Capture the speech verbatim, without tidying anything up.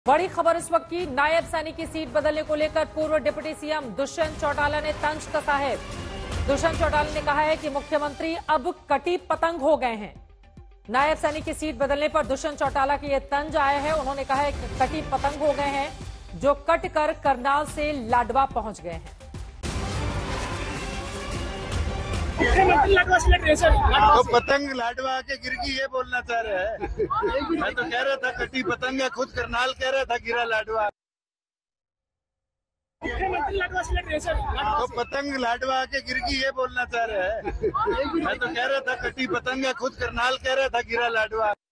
बड़ी खबर इस वक्त की, नायब सैनिक की सीट बदलने को लेकर पूर्व डिप्टी सीएम दुष्यंत चौटाला ने तंज कसा है। दुष्यंत चौटाला ने कहा है कि मुख्यमंत्री अब कटी पतंग हो गए हैं। नायब सैनिक की सीट बदलने पर दुष्यंत चौटाला की यह तंज आया है। उन्होंने कहा है कि कटी पतंग हो गए हैं, जो कट कर करनाल से लाडवा पहुंच गए हैं। तो पतंग लाडवा आके गिर गई, ये बोलना चाह रहे हैं। मैं तो कह रहा था कटी पतंग है, खुद करनाल कह रहा था गिरा लाडवा। तो पतंग लाडवा आके गिर गई, ये बोलना चाह रहे हैं। मैं तो कह रहा था कटी पतंग है, खुद करनाल कह रहा था गिरा लाडवा।